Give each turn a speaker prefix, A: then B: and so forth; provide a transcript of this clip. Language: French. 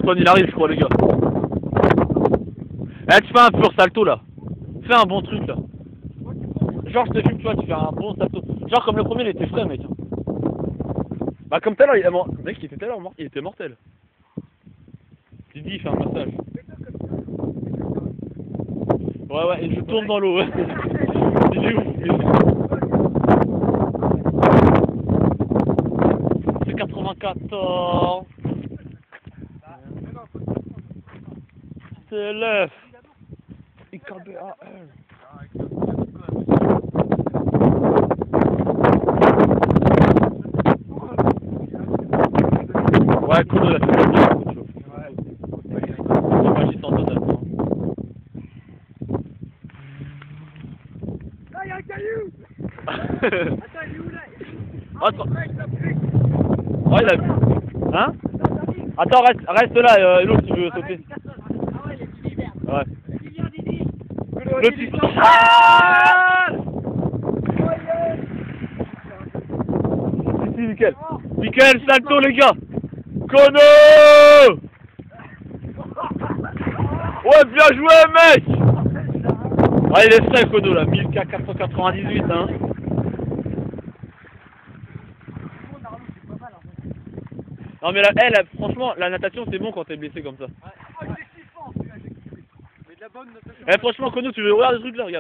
A: Antoine il arrive je crois les gars. Eh tu fais un pur salto là. Fais un bon truc là. Genre je te filme tu vois, tu fais un bon salto. Genre comme le premier il était frais mec. Bah comme tout à l'heure il est mort. Mec il était tout à l'heure mort, il était mortel. Didi il fait un massage. Ouais et je tourne dans l'eau. Il est ouf. C'est 94. C'est l'œuf. IKBAL. Ouais, cool, là, c'est pas bien, tu vois. J'imagine t'entends là-dedans.
B: Ah, y'a un caillou. Attends, il est où là?
A: Attends. Oh, il a vu. Hein? Attends, reste là, l'autre tu veux sauter.
B: Ah ouais, il est du hiver.
A: Ouais.
B: Il vient Didi.
A: Le petit... Ah si, nickel. Nickel, salto les gars. Kono. Ouais, bien joué mec. Ouais, il est frais Kono là, 1498 hein. Non mais là, franchement, la natation c'est bon quand t'es blessé comme ça.
B: Ouais. Oh, il est kiffant celui-là, j'ai kiffé. Mais de la bonne natation.
A: Eh franchement Kono, tu veux regarder des trucs là, regarde.